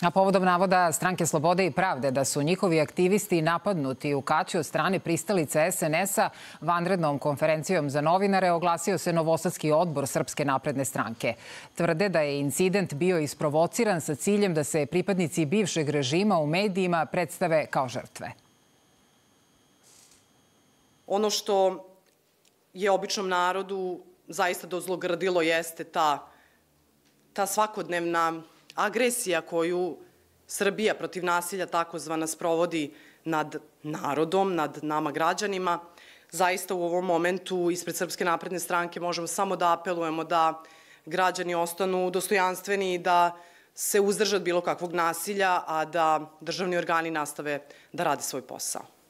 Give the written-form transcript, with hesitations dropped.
A povodom navoda Stranke slobode i pravde da su njihovi aktivisti napadnuti u Kaću od strane pristalice SNS-a, vanrednom konferencijom za novinare oglasio se Novosadski odbor Srpske napredne stranke. Tvrde da je incident bio isprovociran sa ciljem da se pripadnici bivšeg režima u medijima predstave kao žrtve. Ono što je običnom narodu zaista dozlogrdilo jeste ta svakodnevna agresija koju Srbija protiv nasilja takozvana sprovodi nad narodom, nad nama građanima. Zaista u ovom momentu ispred Srpske napredne stranke možemo samo da apelujemo da građani ostanu dostojanstveni i da se uzdrže od bilo kakvog nasilja, a da državni organi nastave da rade svoj posao.